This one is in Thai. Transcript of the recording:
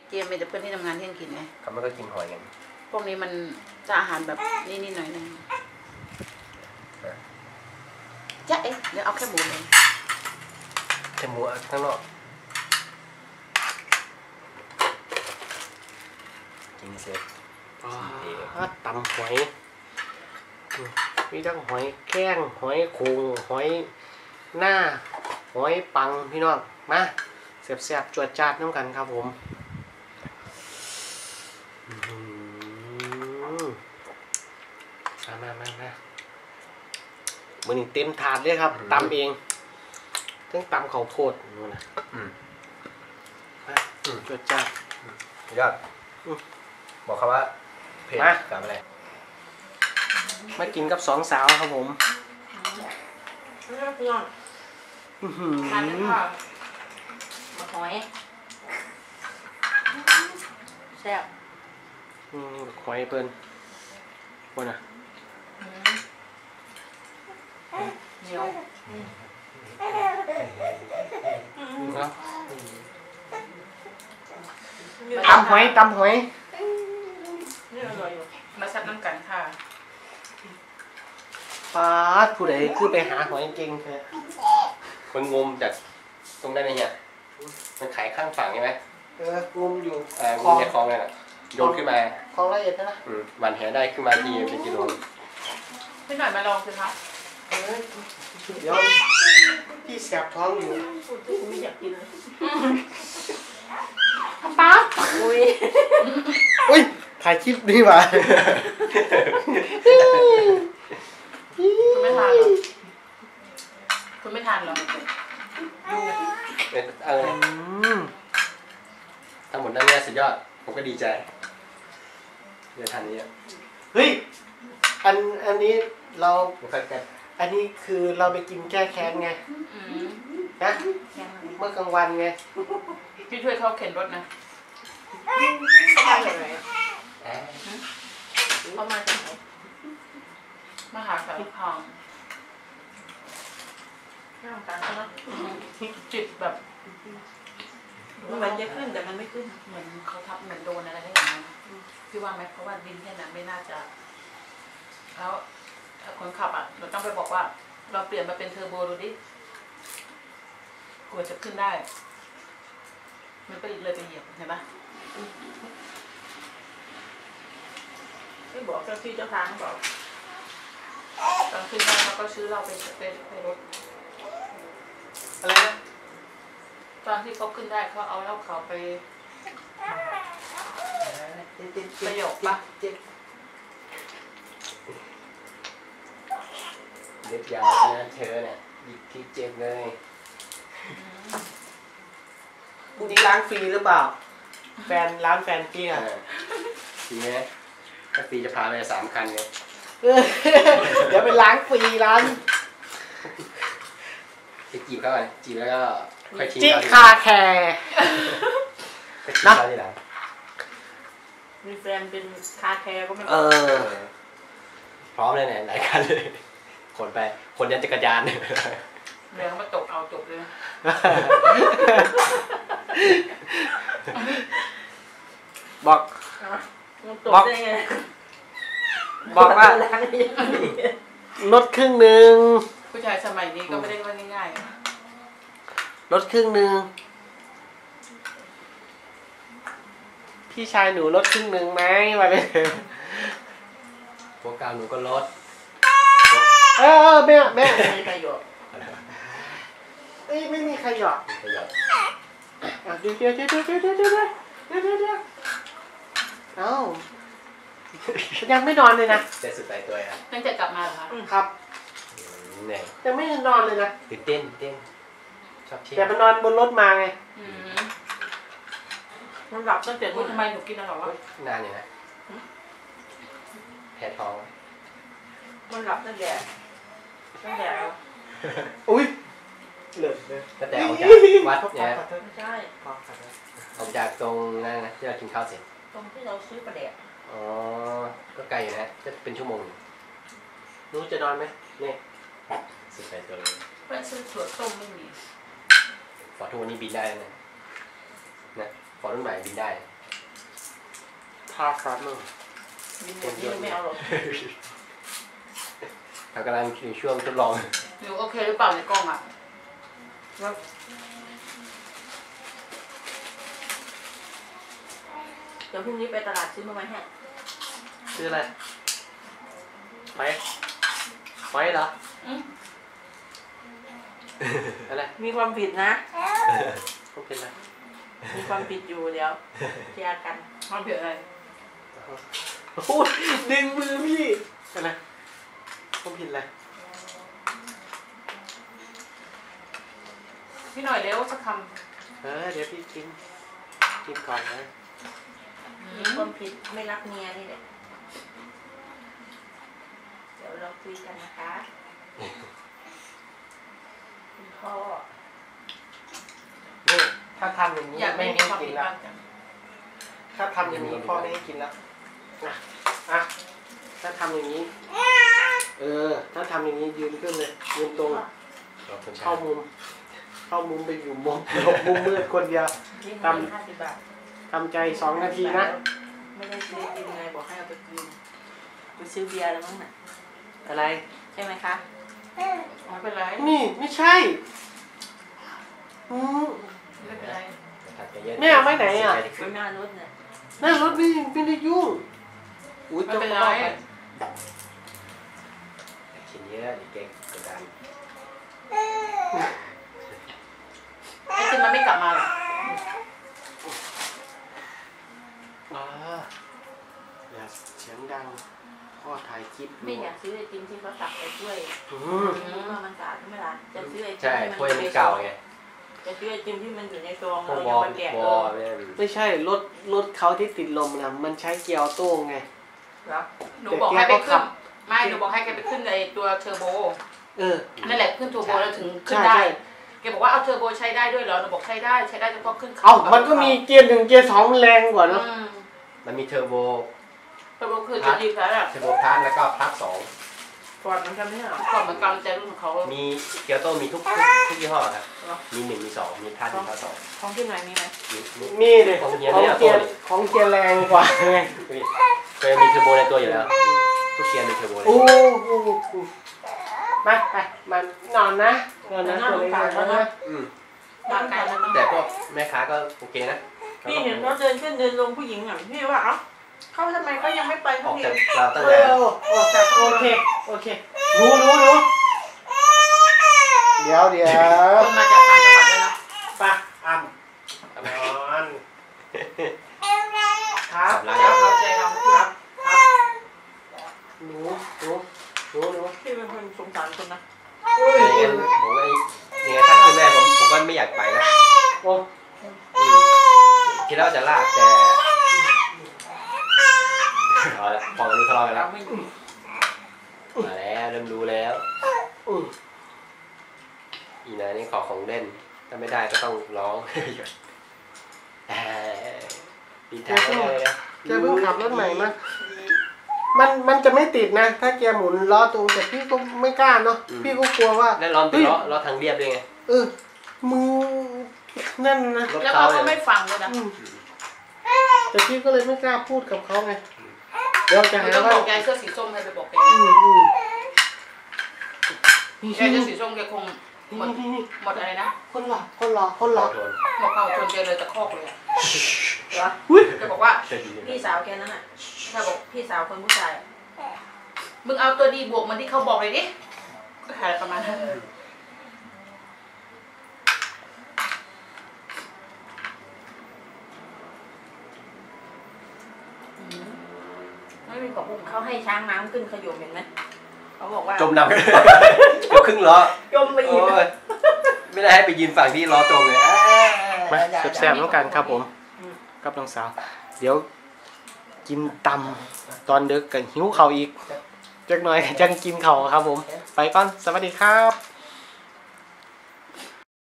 เจมเป็นแต่เพื่อนที่ทำงานที่ยังกินไงเขาไม่ก็กินหอยกันพวกนี้มันจะอาหารแบบนี่หน่อยนึงจ๊ะเอ๊ะเดี๋ยวเอาแค่หมูเลยแค่หมูข้างนอกกินเสร็จตำหอยมีทั้งหอยแข้งหอยโขงหอยหน้าหอยปังพี่น้องมาแซ่บๆจวดจ้าดน้ำกันครับผมมามือนี่เต็มถาดเลยครับตำเองทั้งตำข้าวโพดนู่นนะจวดจ้าดยอดบอกเขาว่าเผ็ดกับอะไรมากินกับสองสาวครับผมทานค่ะมาหอยแซ่บหอยเปิ้ลคนน่ะเหนียวตำหอยนี่อร่อยอยู่มาซับน้ำกันค่ะป้าผู้ใดคือไปหาหอยเก่งแท้คนงมจากตรงนั้นเนี่ยมันขายข้างฝั่งใช่ไหมงมอยู่งมในคลองนั่นแหละโยนขึ้นมาคลองละเอียดนะหวานแหได้ขึ้นมาทีเป็นกิโลไม่หน่อยมาลองสิคะเดี๋ยวพี่แสบท้องอยู่ไม่อยากกินเลยป๊าอุ้ยถ่ายคลิปดีว่ะคุณไม่ทานหรอคุณไม่ทานหรอทั้งหมดนั่นเนี่ยสุดยอดผมก็ดีใจเดี๋ยวทานนี้เฮ้ยอันนี้เราอันนี้คือเราไปกินแก้แค้นไงนะเมื่อกลางวันไงพี่ช่วยเขาเข็นรถนะเขามาจากไหนเขามาจากไหนมาหาสารคามน่าสงสารเขาเนาะจิตแบบมันจะขึ้นแต่มันไม่ขึ้นเหมือนเขาทับเหมือนโดนอะไรได้อย่างนั้นพี่ว่าไหมเพราะว่าดินแค่นั้นไม่น่าจะแล้วคนขับอ่ะเราต้องไปบอกว่าเราเปลี่ยนมาเป็นเทอร์โบดูดิกลัวจะขึ้นได้มันไปเลยไปเหยียบเห็นปะไม่บอกเจ้าที่เจ้าทางบอกตอนขึ้นได้เขาก็ซื้อเราไปรถอะไรนะตอนที่เขาขึ้นได้เขาเอาเหล้าเขาไปประโยคปะเล็บยาวนะเธอเนี่ยหยิบที่เจ็บเลยนี่ล้างฟรีหรือเปล่าร้านแฟนพี่อะฟรีไหมถ้าฟรีจะพาไป3 คันเนี่ยเดี๋ยวไปล้างฟรีร้านไปจีบเขาก่อนจีบแล้วก็ค่อยทิ้งจิคาแคร์นะทีหลังมีแฟนเป็นคาแคร์ก็ไม่พร้อมเลยเนี่ยหลายคันเลยคนยันจักรยานเนี่ยเรือมาตกเอาจบเลยบอกว่าลดครึ่งหนึ่งผู้ชายสมัยนี้ก็ไม่ได้ว่าง่ายๆลดครึ่งหนึ่งพี่ชายหนูลดครึ่งหนึ่งไหมวะเนี่ยพวกกาวหนูก็ลดแม่ไม่มีใครหยอกไม่มีใครหยอกเดี๋ยวเอ้ายังไม่นอนเลยนะแต่สุดใจตัวอ่ะตั้งแต่กลับมาเหรอคะครับเนี่ยยังไม่นอนเลยนะตื่นเต้นชอบเที่ยวแต่มันนอนบนรถมาไงมันหลับตั้งแต่พูดทำไมหนูกินอะไรวะนานอยู่นะแผลท้องมันหลับตั้งแต่อุ้ยเหลือเลยตั้งแต่ออกจากวัดเนี่ยไม่ใช่ออกจากตรงนั่นนะที่เรากินข้าวเสร็จตรงที่เราซื้อปลาแดกก็ไกลอยู่นะจะเป็นชั่วโมงรู้จะนอนไหมเนี่ยสุดใจตัวเลยไปซื้อถั่วต้มไม่มีฟอร์ดทุกวันนี้บินได้นะฟอร์ดรุ่นใหม่บินได้าฟาร์มเมอร์บินแบบนี้ไม่เอาหรอกเขากำลังอยู่ช่วงทดลองหนูโอเคหรือเปล่าในกล้องอ่ะว่าเดี๋ยวพรุ่งนี้ไปตลาดซื้อมาไว้ให้ชื่ออะไรไฟเหรออืมอะไรมีความผิดนะต้องเป็นอะไรมีความผิดอยู่เดี๋ยวเคลียร์กันความผิดอะไรโอ้ยดึงมือพี่อะไรต้องผิดอะไรพี่หน่อยเร็วสักคเดี๋ยวพี่กินก่อนนะำมีความผิดไม่รักเมียนี่แหละเดี๋ยวเราคุยกันนะคะคุณพ่อนี่ถ้าทำอย่างนี้อยากไม่ไม่มีให้ความกิผินดแล้วบ้างจังถ้าทำอย่างนี้พ่อไม่ให้กินแล้วอ่ะถ้าทำอย่างนี้ถ้าทำอย่างนี้ยืนขึ้นเลยยืนตรง เข้ามุมไปอยู่มุมมุมมืดคนเดียวที่ทำ 50 บาททำใจ2 นาทีนะไม่ได้ซื้อกินไงบอกให้เอาไปกินไปซื้อเบียร์แล้วมั้งน่ะอะไรใช่ไหมคะไม่เป็นไรนี่ไม่ใช่อืมไม่เป็นไรแม่เอาไว้ไหนอ่ะบนหน้ารถเนี่ยหน้ารถไม่ได้ยุ่งอุ้ยไม่เจ้าเป็นพ่ไรอไปกินเยอะเก่งกดดันไอ้ที่มันไม่กลับมาหรอกอย่าเสียงดังพ่อถ่ายคลิปไม่อยากซื้อไอติมที่เขาตักไปด้วยอืมรู้ว่ามันสะอาดไม่ล่ะจะซื้อไอติมใช่ที่ถ้วยมันเก่าไงจะซื้อไอติมที่มันอยู่ในซองพวเรากบยัอง ลมาแกะบเลอย ลเนี่ยไม่ใช่รถเขาที่ติดลมนะมันใช้เกียร์ออโต้ไงเหรอหนูบอกให้ไปขึ้นไม่หนูบอกให้แกไปขึ้นไอ้ตัวเทอร์โบ นั่นแหละขึ้นเทอร์โบแล้วถึงขึ้นได้ แกบอกว่าเอาเทอร์โบใช้ได้ด้วยเหรอหนูบอกใช้ได้เฉพาะขึ้นเขาเอ้ามันก็มีเกียร์1เกียร์2แรงกว่าเนอะมันมีเทอร์โบเทอร์โบคือจะดีแล้วอ่ะเทอร์โบพลัสแล้วก็พลัสสองฟอร์ดมันทำไม่เหรอก่อนเหมือนกันแต่รุ่นของเขามีเกียร์โต้มีทุกยี่ห้อครับมี1มี2มีพลัสมีพลัสสองของที่ไหนมีไหมมีเลยของเกีขยร์องเนี่ยเกียร์ของเกียร์แรงกว่าไงเคยมีเทอร์โบในตัวอยู่แล้วทุกเกียร์มีเทอร์โบเลยโอ้โหไปมันนอนนะตัวเล็กนะอืมร่างกายมันต้องแต่พวกแม่ค้าก็โอเคนะพี่เห็นเขาเดินขึ้นเดินลงผู้หญิงอ่ะพี่ว่าเอ้าเขาทำไมเขายังไม่ไปอสัอก กทีจากเราตั้งเอแต่อออกจากโอเครู้เดี๋ยวคนมาจากต่างจังหวัดด้วยนะไปอ่ำนอนครับร้านเราเข้าใจเราครับหนูพี่เป็นคนสงสารคนนะอย่างเงี้ยผมก็ยังไงถ้าคือแม่ผมก็ไม่อยากไปนะโอ้คิดแล้วจะลากแต่เอาละพอกันรู้ทะเลาะกันเราแล้วไม่อยู่มาแล้วเริ่มรู้แล้วอีนานี่ขอของเล่นถ้าไม่ได้ก็ต้องร้องดีท้ายเลยนะแกเพิ่งขับรถใหม่มามันจะไม่ติดนะ ถ้าแกหมุนล้อตรงแต่พี่ก็ไม่กล้าเนาะพี่ก็กลัวว่าแล้วล้อเป็นล้อทางเรียบด้วยไงมึงนั่นนะรถแล้วเขาเขาเลก็ยไม่ฟังเลยนะแต่พี่ก็เลยไม่กล้าพูดกับเขาไงเดี๋ยวจะหนูหาต้องว่าบอกยายเสื้อสีส้มให้ไปบอกแก ยายเสื้อสีส้มแกคงหมดนี่หมดอะไรนะคนหล่อขอโทษหมดความอดทนแกเลยตะคอกเลยอะเหรอแกบอกว่าพี่สาวแกนั้นอ่ะถ้าบอกพี่สาวคนผู้ชายอะมึงเอาตัวดีบวกเหมันที่เขาบอกเลยดิก็ขายประมาณนั้นไม่มีของบุ้งเขาให้ช้างน้ำขึ้นขยมเห็นไหมเขาบอกว่าจมน้ำเดี๋ยวครึ่งล้อจมไปอีกโอ้ยไม่ได้ให้ไปยืนฝั่งที่ล้อตรงเลยมาแซ่บๆแล้วกันครับผมกับน้องสาว เดี๋ยวกินตำตอนดึกกันหิวเข่าวอีกจักหน่อยจังกินเข่าวครับผม ไปก่อนสวัสดีครับ